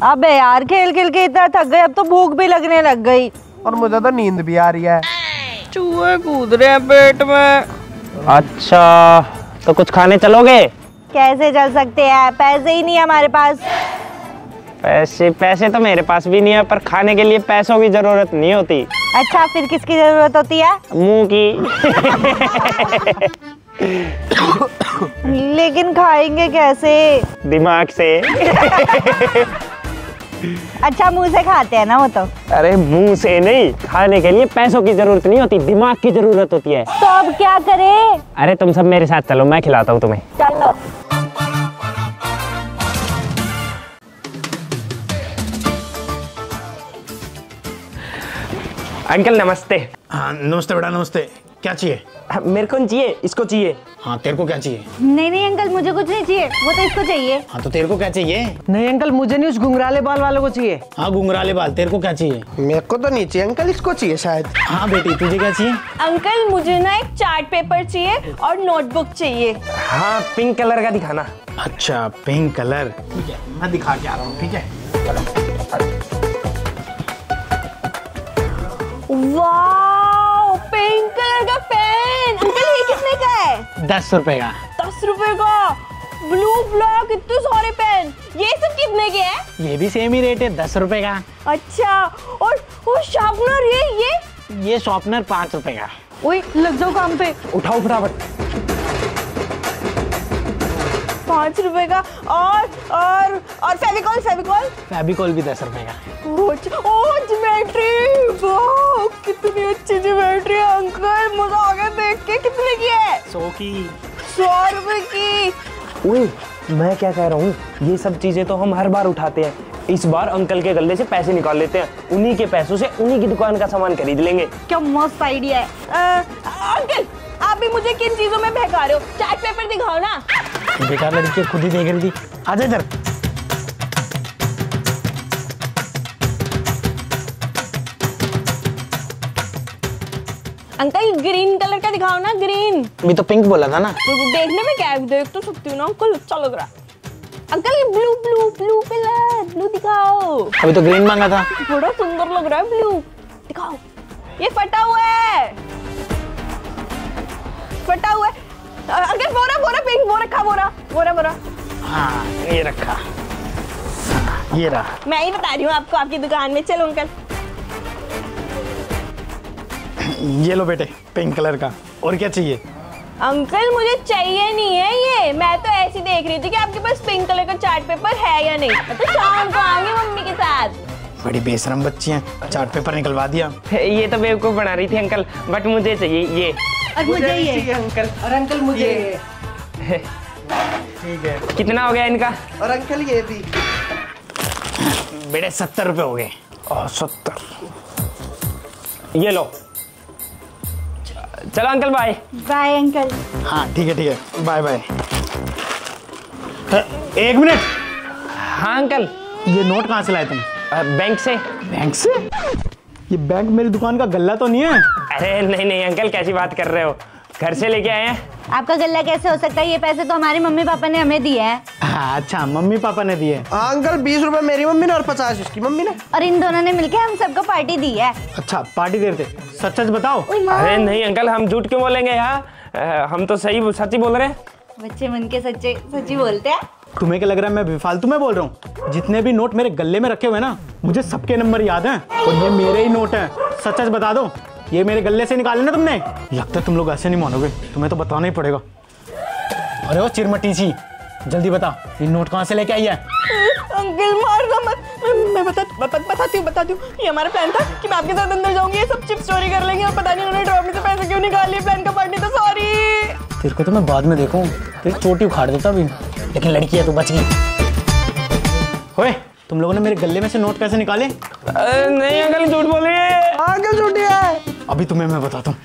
अबे यार खेल खेल के इतना थक गए, अब तो भूख भी लगने लग गई और मुझे तो नींद भी आ रही है। चूहे कूद रहे हैं पेट में। अच्छा तो कुछ खाने चलोगे? कैसे चल सकते हैं, पैसे ही नहीं है हमारे पास। पैसे तो मेरे पास भी नहीं है, पर खाने के लिए पैसों की जरूरत नहीं होती। अच्छा फिर किसकी जरूरत होती है? मुंह की। लेकिन खाएंगे कैसे? दिमाग से। अच्छा मुंह से खाते हैं ना वो तो। अरे मुंह से नहीं, खाने के लिए पैसों की जरूरत नहीं होती, दिमाग की जरूरत होती है। तो अब क्या करें? अरे तुम सब मेरे साथ चलो, मैं खिलाता हूँ तुम्हें। चलो। अंकल नमस्ते। हाँ नमस्ते बेटा, नमस्ते। क्या चाहिए? मेरे को नहीं चाहिए, इसको चाहिए। हाँ तेरे को क्या चाहिए? नहीं अंकल मुझे कुछ नहीं चाहिए, वो तो इसको चाहिए। हाँ तो तेरे को क्या चाहिए? नहीं अंकल मुझे नहीं, उस घुंघराले बाल वालों को चाहिए। हाँ घुंघराले बाल, तेरे को क्या चाहिए? मेरे को तो नहीं चाहिए अंकल, इसको चाहिए शायद। हाँ बेटी तुझे क्या चाहिए? अंकल मुझे ना एक चार्ट पेपर चाहिए और नोटबुक चाहिए। हाँ पिंक कलर का दिखाना। अच्छा पिंक कलर, ठीक है मैं दिखा के आ रहा हूँ। ठीक है वाओ, पिंक कलर का पेन। अंकल ये कितने का है? 10 रुपए का। 10 रुपए का? ब्लू ब्लैक इतने सारे पेन, ये सब कितने के हैं? ये भी सेम ही रेट है, 10 रुपए का। अच्छा और शार्पनर ये शॉर्पनर 5 रुपए का। ओए लग जाओ काम पे। उठाओ फटाफट। 5 रुपए का। और फेविकॉल फेविकॉल भी 10 रुपए का। ओह ज्योमेट्री, वाह कितनी अच्छी ज्योमेट्री है अंकल, मजा आ गया देख के। कितने की है? 100 की। 100 रुपए की। ओए मैं क्या कह रहा हूँ, ये सब चीजें तो हम हर बार उठाते हैं, इस बार अंकल के गले से पैसे निकाल लेते हैं, उन्हीं के पैसों से उन्हीं की दुकान का सामान खरीद लेंगे। क्या मस्त आइडिया है। अंकल आप भी मुझे किन चीजों में बहका रहे हो? चार्ट पेपर दिखाओ ना। बेकार लड़की खुद ही देख रही थी, आजा इधर। अंकल ग्रीन कलर का दिखाओ ना, ग्रीन। अभी तो पिंक बोला था ना। तो देखने में क्या है, देख तो सकती हूँ ना अंकल, अच्छा लग रहा है। अंकल ये ब्लू कलर, ब्लू दिखाओ। अभी तो ग्रीन मांगा था। बड़ा सुंदर लग रहा है ब्लू, दिखाओ। ये फटा हुआ है। अंकल बोरा पिंक, वो रखा बोरा। हाँ ये रखा, ये रहा। मैं ही बता रही हूँ आपको, आपकी दुकान में। चलो अंकल। ये लो बेटे पिंक कलर का। और क्या चाहिए? अंकल मुझे चाहिए नहीं है ये, मैं तो ऐसी देख रही थी कि आपके पास पिंक कलर का चार्ट पेपर है या नहीं। तो शाम को आऊंगी मम्मी के साथ। बड़ी बेशरम बच्ची हैं, चार्ट पेपर निकलवा दिया। ये तो बेवकूफ बना रही थी अंकल, बट मुझे चाहिए ये। और मुझे ये अंकल। और अंकल मुझे ये। ठीक है, कितना हो गया इनका? और अंकल ये भी। बेटे 70 रुपए हो गए। 70। ये लो। चलो अंकल बाय। Bye uncle. हाँ ठीक है बाय बाय। 1 मिनट। हाँ अंकल। ये नोट कहाँ से लाए तुम? बैंक से। बैंक से? ये बैंक मेरी दुकान का गल्ला तो नहीं है? अरे नहीं अंकल, कैसी बात कर रहे हो, घर से लेके आए हैं। आपका गल्ला कैसे हो सकता है, ये पैसे तो हमारे मम्मी पापा ने हमें दिए हैं। हाँ अच्छा मम्मी पापा ने दिए। हाँ अंकल 20 रुपए मेरी मम्मी ने और 50 इसकी मम्मी ने। और इन दोनों ने मिलके हम सबको पार्टी दी है। अच्छा पार्टी दे रहे थे, सच सच बताओ। अरे नहीं अंकल, हम झूठ क्यों बोलेंगे यार, हम तो सच ही बोल रहे हैं। बच्चे मन के सच्चे सच्ची बोलते हैं। तुम्हें क्या लग रहा है मैं बेफालतू में बोल रहा हूँ? जितने भी नोट मेरे गले में रखे हुए ना, मुझे सबके नंबर याद हैं और ये मेरे ही नोट हैं। सच सच बता दो, ये मेरे गले से निकाले ना तुमने? लगता है तुम लोग ऐसे नहीं मानोगे, तुम्हें तो बताना ही पड़ेगा। अरे वो चिरमटी सी, जल्दी बता ये नोट कहाँ से लेके आई है? अंकल मारना मत, मैं बताती हूँ। ये हमारा प्लान था कि मैं आपके साथ अंदर जाऊंगी, ये सब चिप चोरी कर लेंगे और पता नहीं उन्होंने ड्रॉप में से पैसे क्यों निकाल लिए। प्लान का पार्टी तो सॉरी। तेरे को तो मैं बाद में देखूं, तेरी चोटी उखाड़ देता भी, लेकिन लड़की है तू बच गई। ओए तुम लोगों ने मेरे गले में से नोट कैसे निकाले? नहीं अंकल झूठ बोल रहे हैं। अंकल झूठी है। अभी तुम्हें मैं बताता हूँ।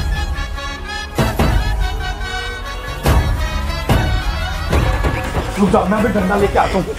रुक जाओ, मैं अभी डंडा लेके आता हूँ।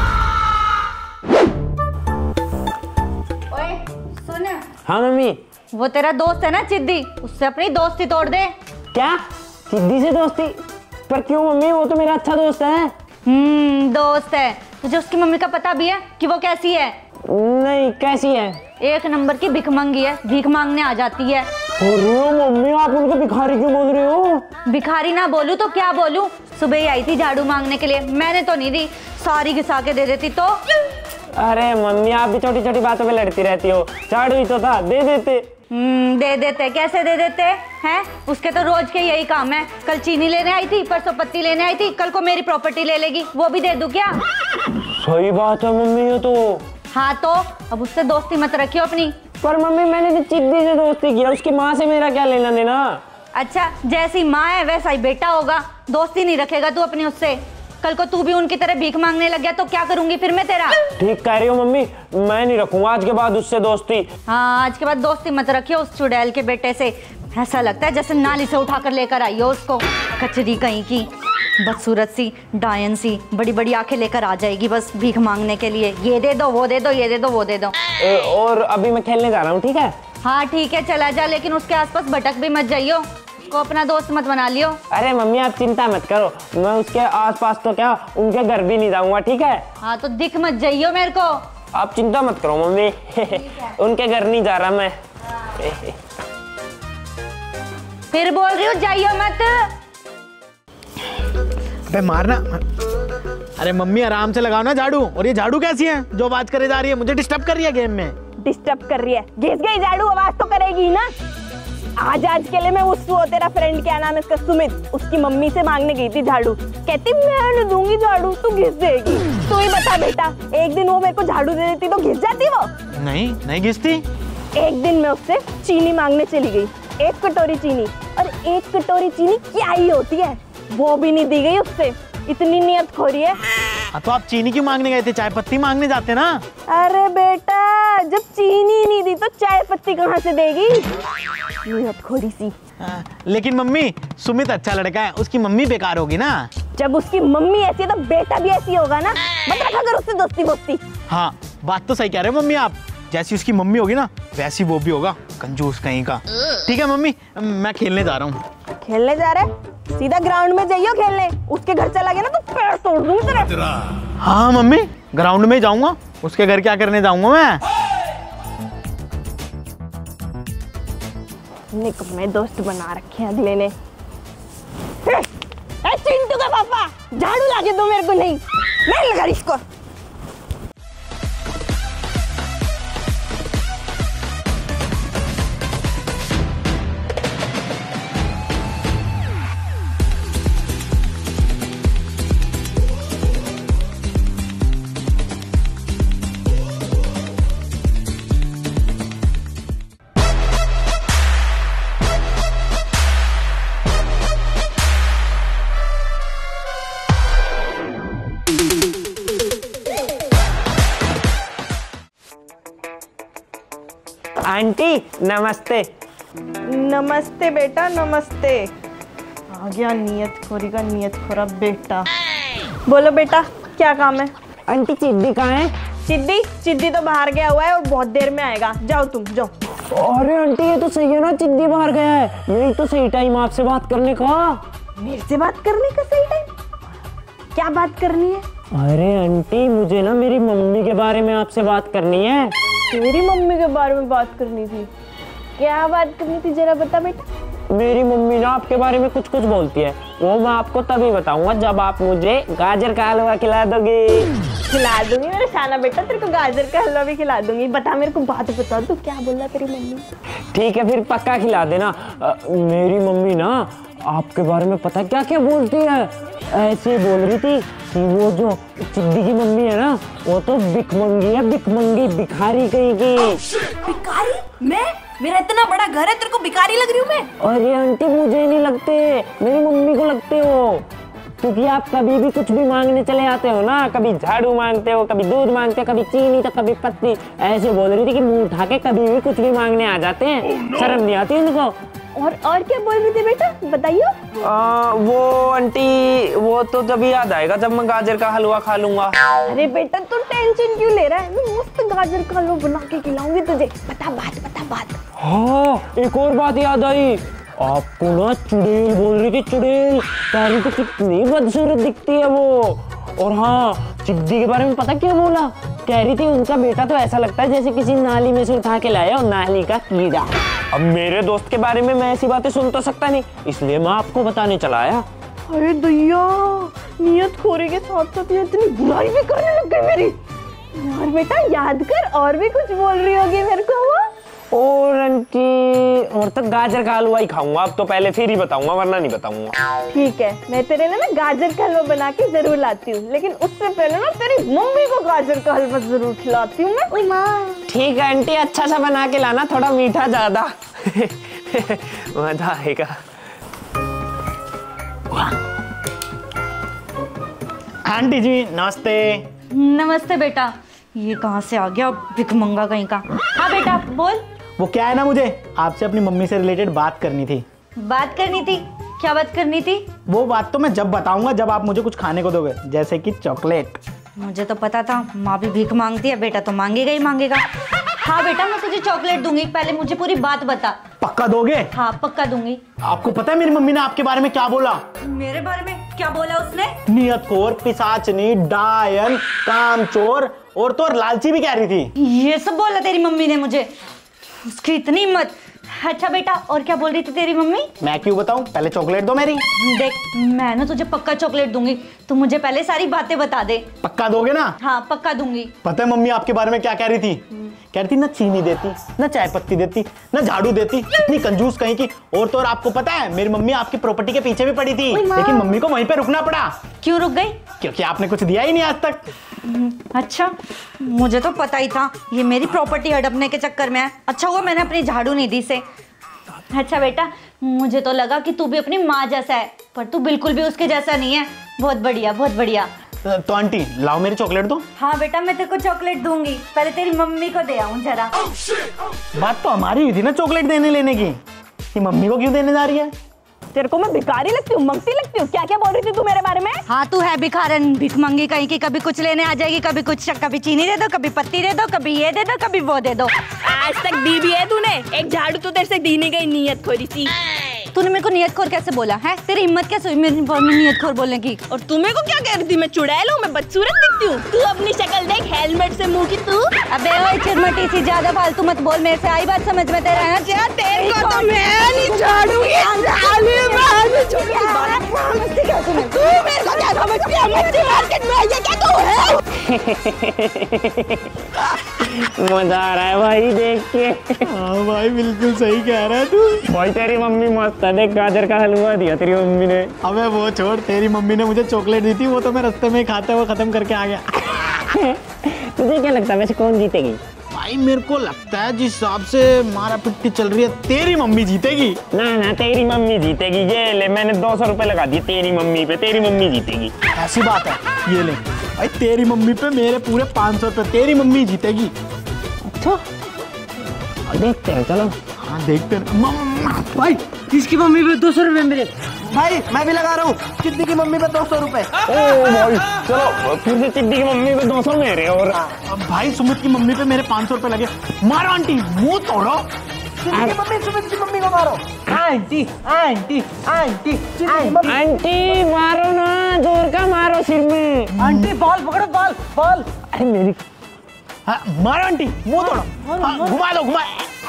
ओए सुन, हाँ मम्मी। वो तेरा दोस्त है ना चिद्दी, उससे अपनी दोस्ती तोड़ दे। क्या चिद्दी से दोस्ती? पर क्यों मम्मी, वो तो मेरा अच्छा दोस्त है। दोस्त है। तुझे उसकी मम्मी का पता भी है कि वो कैसी है? नहीं, कैसी है? एक नंबर की भिखमंगी है, भीख मांगने आ जाती है। अरे मम्मी, आप उनको भिखारी क्यों बोल रहे हो? भिखारी ना बोलूं तो क्या बोलूं? सुबह ही आई थी झाड़ू मांगने के लिए, मैंने तो नहीं दी, सारी घिसा के दे देती तो। अरे मम्मी, आप भी छोटी छोटी बातों पे लड़ती रहती हो। झाड़ू ही तो था, दे देते। दे देते? कैसे दे देते हैं? उसके तो रोज के यही काम है। कल चीनी लेने आई थी, परसों पत्ती लेने आई थी, कल को मेरी प्रॉपर्टी ले लेगी, वो भी दे दूं क्या? सही बात है मम्मी, ये तो। हाँ तो अब उससे दोस्ती मत रखियो अपनी। पर मम्मी, मैंने तो चिद्दी से दोस्ती किया, उसकी माँ से मेरा क्या लेना देना? अच्छा, जैसी माँ है वैसा ही बेटा होगा। दोस्ती नहीं रखेगा तू अपनी उससे, कल को तू भी उनकी तरह भीख मांगने लग गया तो क्या करूंगी फिर मैं तेरा? ठीक कह रही हो मम्मी, मैं नहीं रखूंगा आज के बाद उससे दोस्ती। हाँ, आज के बाद दोस्ती मत रखियो उस चुड़ैल के बेटे से। ऐसा लगता है जैसे नाली से उठाकर लेकर आई हो उसको, कचरी कहीं की, बदसूरत सी, डायन सी, बड़ी बड़ी आंखें लेकर आ जाएगी बस भीख मांगने के लिए। ये दे दो, वो दे दो, ये दे दो, वो दे दो। और अभी मैं खेलने जा रहा हूँ, ठीक है? हाँ ठीक है, चला जा, लेकिन उसके आसपास भटक भी मत जाइयो, को अपना दोस्त मत बना लियो। अरे मम्मी, आप चिंता मत करो, मैं उसके आसपास तो क्या, उनके घर भी नहीं जाऊंगा, ठीक है? हाँ तो दिख मत जाइयो मेरे को। आप चिंता मत करो मम्मी। उनके घर नहीं जा रहा मैं। फिर बोल रही हूँ जाइयो मत। बे मारना। अरे मम्मी, आराम से लगाओ ना झाड़ू। और ये झाड़ू कैसी है जो आवाज करे जा रही है? मुझे डिस्टर्ब कर रही है गेम में। डिस्टर्ब कर रही है? घिस गई झाड़ू, आवाज तो करेगी ना। आज के लिए मैं वो तेरा फ्रेंड, क्या नाम है इसका, सुमित, उसकी मम्मी से मांगने गई थी झाड़ू। कहती मैं नहीं दूंगी झाड़ू, तू घिस देगी। तू ही बता बेटा, एक दिन वो मेरे को झाड़ू दे देती तो घिस जाती वो? नहीं घिसती। एक दिन मैं उससे चीनी मांगने चली गई, 1 कटोरी चीनी। और 1 कटोरी चीनी क्या ही होती है, वो भी नहीं दी गई उससे। इतनी नियत खोरी है। हाँ तो आप चीनी क्यों मांगने गए थे? चाय पत्ती मांगने जाते ना। अरे बेटा, जब चीनी नहीं दी तो चाय पत्ती कहाँ से देगी? नियत खोरी सी। लेकिन मम्मी, सुमित अच्छा लड़का है, उसकी मम्मी बेकार होगी ना। जब उसकी मम्मी ऐसी है तो बेटा भी ऐसी होगा ना। मत रखा कर उससे दोस्ती बोस्ती। हाँ, बात तो सही कह रहे हो मम्मी आप। जैसी उसकी मम्मी होगी ना, वैसी वो भी होगा, कंजूस कहीं का। ठीक है मम्मी, मैं खेलने जा रहा हूँ। खेलने जा रहे? सीधा ग्राउंड में जाइयो खेलने। उसके घर चला गया ना तो पैर तोड़ दूंगी तेरा। हाँ मम्मी, ग्राउंड में जाऊंगा, उसके घर क्या करने जाऊंगा मैं? निकम्मे दोस्त बना रखे हैं अगले ने। चिंटू का पापा, झाड़ू लाके दो मेरे को। नहीं, मैं लगा इसको। आंटी नमस्ते। नमस्ते बेटा, नमस्ते। आ गया नियत खोरी का नियत खोरा बेटा। बोलो बेटा, क्या काम है? आंटी चिद्दी कहाँ है? चिद्दी तो बाहर गया हुआ है और बहुत देर में आएगा। जाओ तुम जाओ। अरे आंटी, ये तो सही है ना, चिद्दी बाहर गया है। यही तो सही टाइम आपसे बात करने का। मेरे से बात करने का सही टाइम? क्या बात करनी है? अरे आंटी, मुझे ना मेरी मम्मी के बारे में आपसे बात करनी है। तेरी मम्मी के बारे में बात करनी थी? क्या बात करनी थी, जरा बता बेटा। मेरी मम्मी ना आपके बारे में कुछ कुछ बोलती है, वो मैं आपको तभी बताऊंगा जब आप मुझे गाजर का हलवा खिला दोगे। खिला दूंगी मेरा शाना बेटा, तेरे को गाजर का हलवा भी खिला दूंगी। बता मेरे को, बात बता तू, क्या बोला तेरी मम्मी? ठीक है, फिर पक्का खिला देना। मेरी मम्मी ना आपके बारे में पता क्या क्या बोलती है? ऐसे बोल रही थी कि वो जो चिद्दी की मम्मी है ना, वो तो भिखमंगी है, भिखमंगी, भिखारी कहीं की। भिखारी? मैं? मेरा इतना बड़ा घर है, तेरे को भिखारी लग रही हूँ मैं? अरे आंटी, मुझे नहीं लगते, मेरी मम्मी को लगते हो, क्योंकि आप कभी भी कुछ भी मांगने चले आते हो ना। कभी झाड़ू मांगते हो, कभी दूध मांगते हो, कभी चीनी, तो कभी पत्ती। ऐसे बोल रही थी कि मुंह उठा के कभी भी कुछ भी मांगने आ जाते हैं। शर्म नहीं आती उनको? और क्या बोल रही थी बेटा, बताइए। वो आंटी, वो तो जब याद आएगा जब मैं गाजर का हलवा खा लूंगा। अरे बेटा, तू टेंशन क्यों ले रहा है? मैं मस्त गाजर का हलवा बना के खिलाऊंगी तुझे। बता बात। हाँ, एक और बात याद आई। आपको ना चुड़ैल बोल रही थी, चुड़ैल। कह रही थी कितनी बदसूरत दिखती है वो। और हाँ, चिद्दी के बारे में पता क्या बोला? कह रही थी उनका बेटा तो ऐसा लगता है जैसे किसी नाली में से उठा के लाया हो, नाली का कीड़ा। अब मेरे दोस्त के बारे में मैं ऐसी बातें सुन तो सकता नहीं, इसलिए मैं आपको बताने चला आया। अरे दैया, नियत खोरी के साथ साथ ये इतनी बुराई भी करने लग गई मेरी। यार बेटा याद कर, और भी कुछ बोल रही होगी मेरे को वो। और आंटी, और तो गाजर का हलवा ही खाऊंगा अब तो, पहले फिर ही बताऊंगा वरना नहीं बताऊंगा। ठीक है, मैं तेरे लिए ना गाजर का हलवा बना के जरूर लाती हूँ, लेकिन उससे पहले ना तेरी मम्मी को गाजर का हलवा जरूर खिलाती हूँ मैं। ओए माँ। ठीक है आंटी, अच्छा सा बना के लाना, थोड़ा मीठा ज्यादा। मजा आएगा। आंटी जी नमस्ते। नमस्ते बेटा। ये कहाँ से आ गया भिखमंगा कहीं का। हाँ बेटा बोल। वो क्या है ना, मुझे आपसे अपनी मम्मी से रिलेटेड बात करनी थी। बात करनी थी? क्या बात करनी थी? वो बात तो मैं जब बताऊंगा जब आप मुझे कुछ खाने को दोगे, जैसे कि चॉकलेट। मुझे तो पता था माँ भी भीख मांगती है, बेटा तो मांगेगा ही मांगेगा। हाँ बेटा मैं तुझे चॉकलेट दूंगी, पहले मुझे पूरी बात बता। पक्का दोगे? हाँ पक्का दूंगी। आपको पता है मेरी मम्मी ने आपके बारे में क्या बोला? मेरे बारे में क्या बोला उसने? नियतखोर, पिशाचनी, डायन, कामचोर और तो और लालची भी कह रही थी। ये सब बोला तेरी मम्मी ने मुझे? उसकी इतनी हिम्मत। अच्छा बेटा और क्या बोल रही थी तेरी मम्मी? मैं क्यों बताऊं, पहले चॉकलेट दो मेरी। देख मैं ना तुझे पक्का चॉकलेट दूंगी, तू मुझे पहले सारी बातें बता दे। पक्का दोगे ना? हाँ पक्का दूंगी। पता है मम्मी आपके बारे में क्या कह रही थी? कह रही थी ना चीनी देती, ना चाय पत्ती देती, ना झाड़ू देती, इतनी कंजूस कहीं की। और तो और आपको पता है मेरी मम्मी आपकी प्रॉपर्टी के पीछे भी पड़ी थी, लेकिन मम्मी को वहीं पे रुकना पड़ा। क्यों रुक गई? क्योंकि आपने कुछ दिया ही नहीं आज तक। अच्छा मुझे तो पता ही था ये मेरी प्रॉपर्टी हड़पने के चक्कर में है। अच्छा हुआ मैंने अपनी झाड़ू नहीं दी से। अच्छा बेटा मुझे तो लगा कि तू भी अपनी माँ जैसा है, पर तू बिल्कुल भी उसके जैसा नहीं है। बहुत बढ़िया बहुत बढ़िया। तो आंटी लाओ मेरी चॉकलेट दो। हाँ बेटा मैं तेरे को चॉकलेट दूंगी, पहले तेरी मम्मी को दे आऊं जरा। बात तो हमारी हुई थी ना चॉकलेट देने लेने की, कि मम्मी को क्यों देने जा रही है? तेरे को मैं भिखारी लगती हूँ, मंगती लगती हूँ? क्या क्या बोल रही थी तू मेरे बारे में? हाँ तू है भिखारन, भीख मंगी कहीं की। कभी कुछ लेने आ जाएगी, कभी कुछ, कभी चीनी दे दो, कभी पत्ती दे दो, कभी ये दे दो, कभी वो दे दो। आज तक दी भी है तूने? एक झाड़ू तो तेरे से दी नहीं गई, नियत खोरी सी। तूने मेरे को नियतखोर कैसे बोला है? तेरी हिम्मत कैसे हुई मेरी नियतखोर बोलने की? और तू मेरे को क्या कह रही थी? मैं चुड़ैल हूँ, मैं बदसूरत दिखती हूँ? तू अपनी शक्ल देख, हेलमेट से मुंह की तू। अबे ओए चिरमटी सी, ज्यादा फालतू मत बोल। मेरे से आई बात समझ में तेरा है? क्या तेरे को तो मैं नहीं छोड़ूंगी। तू मेरे को क्या समझती है? मच्छी मार्केट में ये क्या तू है? मजा आ रहा है भाई देख के। हाँ भाई बिल्कुल सही कह रहा है तू। भाई तेरी मम्मी मस्त है, देख गाजर का हलवा दिया तेरी मम्मी ने। अबे वो छोड़, तेरी मम्मी ने मुझे चॉकलेट दी थी, वो तो मैं रास्ते में खाते हुए खत्म करके आ गया। तुझे क्या लगता है वैसे कौन जीतेगी? भाई मेरे को लगता है जिस हिसाब से मारा पिट्टी चल रही है तेरी मम्मी जीतेगी। ना ना तेरी मम्मी जीतेगी। ये ले मैंने 200 रुपए लगा दिए तेरी मम्मी पे, तेरी मम्मी जीतेगी। ऐसी बात है, ये ले भाई तेरी मम्मी पे मेरे पूरे 500 रुपए, तेरी मम्मी जीतेगी। अच्छा देखते हैं, चलो। हाँ देखते हैं। भाई किसकी मम्मी पे 200 रुपए मेरे? भाई मैं भी लगा रहा हूँ, चिद्दी की मम्मी पे 200 रुपए। ओ भाई चलो फिर से चिद्दी की मम्मी पे 200 मेरे। और भाई सुमित की मम्मी पे मेरे 500 रुपए लगे। मारो आंटी, मुंह तोड़ो। चिद्दी की मम्मी, सुमित की मम्मी को मारो। आंटी आंटी आंटी आंटी मारो ना, जोर का मारो सिर में। आंटी बॉल पकड़ो, बॉल बॉल। अरे मेरी। हाँ, मारो आंटी, मुंह तोड़ो। हाँ, घुमा दो घुमा।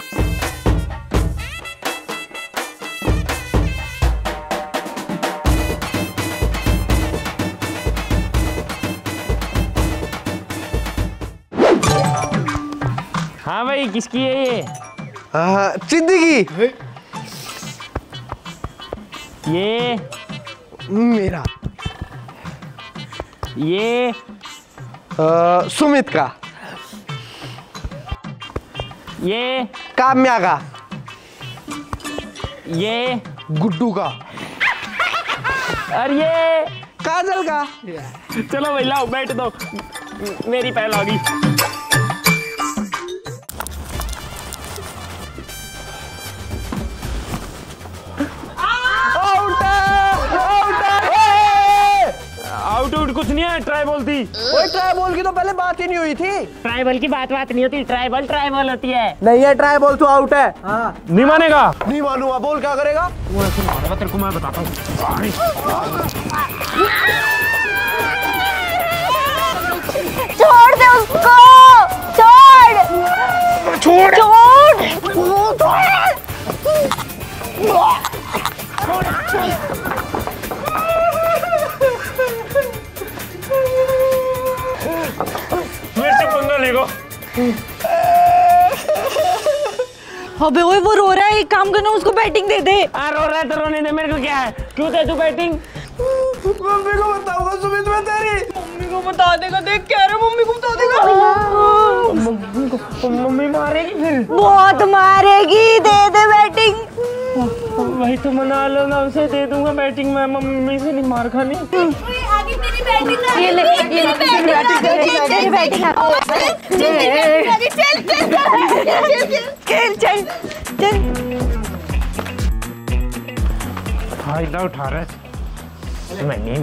हाँ भाई किसकी है ये? चिद्दी की। ये मेरा। ये सुमित का। ये काम्या का। ये गुड्डू का। और ये काजल का। चलो भाई लाओ बैठ दो, मेरी पहल आ गई। आउट आउट कुछ नहीं है, मैं ट्राइबल थी। ओए ट्राइबल की तो पहले बात ही नहीं हुई थी। ट्राइबल की बात नहीं होती, ट्राइबल ट्राइबल होती है। नहीं है ट्राइबल तो आउट है। हाँ नहीं मानेगा? नहीं मानूंगा, बोल क्या करेगा? तेरे को मैं बताता हूँ। छोड़ दे उसको, छोड़ मेरे से पंगा लेगा। अबे ओए वो रो रहा है, एक काम करना उसको बैटिंग दे दे। रो रहा है तो रोने दे, मेरे को क्या है, क्यों दे तू बैटिंग? मम्मी को बताऊंगा सुमित, मैं तेरी मम्मी को बता देगा, देख कह रहा मम्मी को बता देगा। मम्मी मारेगी फिर। बहुत मारेगी, दे दे बैटिंग। वही तो मना लो ना, उसे दे दूंगा बैटिंग में, मम्मी से नहीं मार खानी। ये ले, चल। फायदा उठा रहा है। नहीं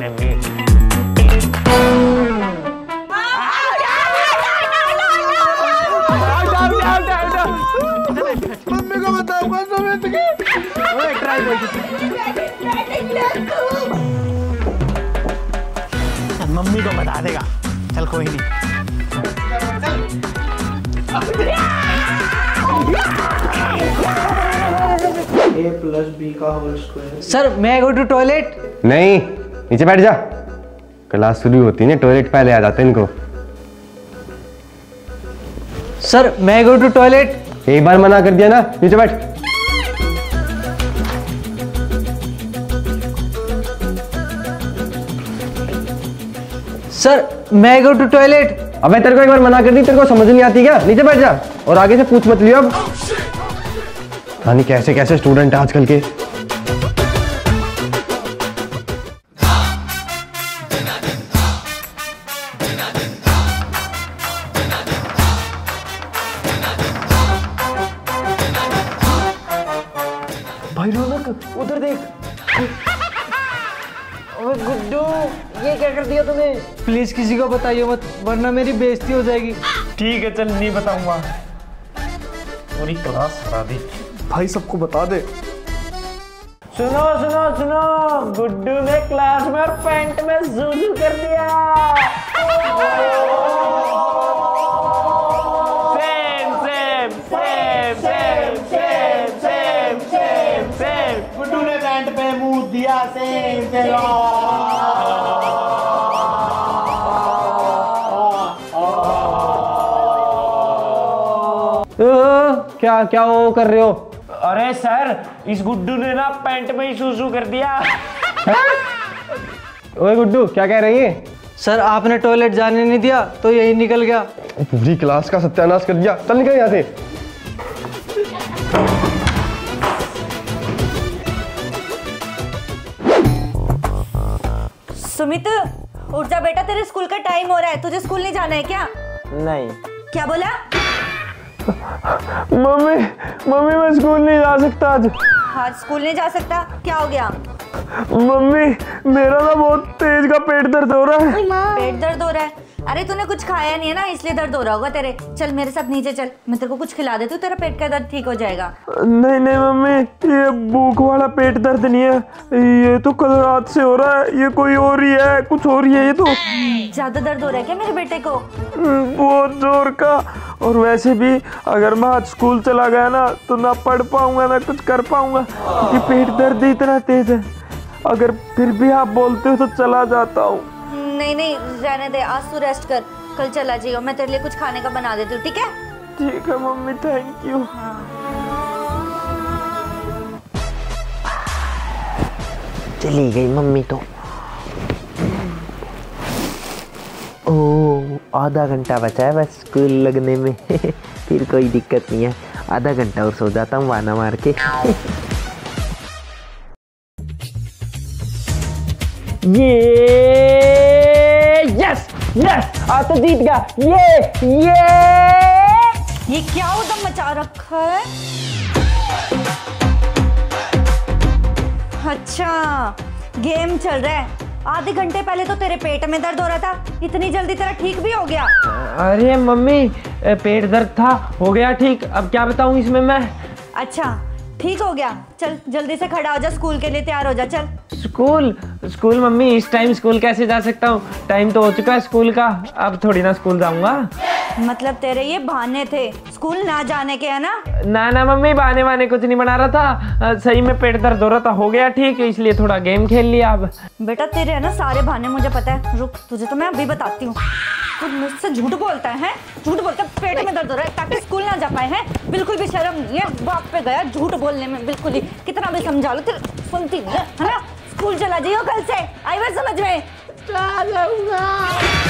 मम्मी को बताऊंगा सुमित की। ओए ट्राइबल मम्मी को बता देगा। चल कोई नहीं। सर मैं गो टू टॉयलेट। नहीं, नीचे बैठ जा। क्लास शुरू होती है, टॉयलेट पहले आ जाते हैं इनको। सर मैं गो टू टॉयलेट। एक बार मना कर दिया ना, नीचे बैठ। सर मैं गो टू टॉयलेट। अबे तेरे को एक बार मना कर दी, तेरे को समझ नहीं आती क्या? नीचे बैठ जा और आगे से पूछ मत लियो अब। यानी कैसे कैसे स्टूडेंट है आजकल के। भाई रौनक उधर देख। ओए गुड्डू, ये क्या कर दिया तूने? प्लीज किसी को बताइए मत, वरना मेरी बेइज्जती हो जाएगी। ठीक है चल, नहीं बताऊंगा। पूरी क्लास हरा दी। भाई सबको बता दे। सुनो सुनो सुनो, गुड्डू ने क्लास में और पैंट में जूजू कर दिया। सेम। गुड्डू ने पैंट पे मुंह दिया, सेम। क्या क्या वो कर रहे हो? अरे सर, इस गुड्डू ने ना पैंट में ही सूसू कर दिया। ओए गुड्डू, क्या कह रही है? सर आपने टॉयलेट जाने नहीं दिया तो यही निकल गया। पूरी क्लास का सत्यानाश कर दिया। चल निकल यहाँ से। सुमित उठ जा बेटा, तेरे स्कूल का टाइम हो रहा है। तुझे स्कूल नहीं जाना है क्या? नहीं। क्या बोला? मम्मी मैं स्कूल नहीं जा सकता आज। आज स्कूल नहीं जा सकता? क्या हो गया? मम्मी मेरा ना बहुत तेज का पेट दर्द हो रहा है। पेट दर्द हो रहा है? अरे तूने कुछ खाया नहीं है ना, इसलिए दर्द हो रहा होगा तेरे। चल मेरे साथ नीचे चल, मैं तेरे को कुछ खिला देती हूँ, तेरा पेट का दर्द ठीक हो जाएगा। नहीं मम्मी, ये भूख वाला पेट दर्द नहीं है, ये तो कल रात से हो रहा है। ये कोई और ही है, कुछ और ही है ये तो। ज्यादा दर्द हो रहा है क्या मेरे बेटे को? बहुत जोर का। और वैसे भी अगर मैं आज स्कूल चला गया ना तो ना पढ़ पाऊंगा ना कुछ कर पाऊंगा। ये पेट दर्द इतना तेज है, अगर फिर भी आप बोलते हो तो चला जाता हूँ। नहीं रहने दे, आज तू रेस्ट कर, कल चला जाइयो। मैं तेरे लिए कुछ खाने का बना देती हूँ, ठीक है? ठीक है मम्मी, थैंक यू। चली गई मम्मी तो। ओह, आधा घंटा बचा है बस स्कूल लगने में। फिर कोई दिक्कत नहीं है, आधा घंटा और सो जाता हूँ वाना मार के। यस आज तो जीत गया। ये क्या उधम मचा रखा है? अच्छा गेम चल रहा है, आधे घंटे पहले तो तेरे पेट में दर्द हो रहा था, इतनी जल्दी तेरा ठीक भी हो गया? अरे मम्मी पेट दर्द था, हो गया ठीक। अब क्या बताऊं इसमें मैं। अच्छा ठीक हो गया, चल जल्दी से खड़ा हो जा, स्कूल के लिए तैयार हो जा, चल। स्कूल मम्मी इस टाइम स्कूल कैसे जा सकता हूँ? टाइम तो हो चुका है स्कूल का, अब थोड़ी ना स्कूल जाऊंगा। मतलब तेरे ये बहाने थे स्कूल ना जाने के, है ना? ना मम्मी बहाने वाने कुछ नहीं बना रहा था, सही में पेट दर्द हो रहा था, हो गया ठीक, इसलिए थोड़ा गेम खेल लिया। अब बेटा तेरे है ना सारे बहाने मुझे पता है, रुक तुझे तो मैं अभी बताती हूँ। तू मुझसे झूठ बोलता है, झूठ बोलता है, पेट में दर्द हो रहा है ताकि स्कूल ना जा पाए हैं। बिल्कुल भी शर्म नहीं है, बाप पे गया झूठ बोलने में, बिल्कुल ही। कितना भी समझा लो तेरे सुनती नहीं है ना? स्कूल चला जाइयो कल से, आई बात समझ में?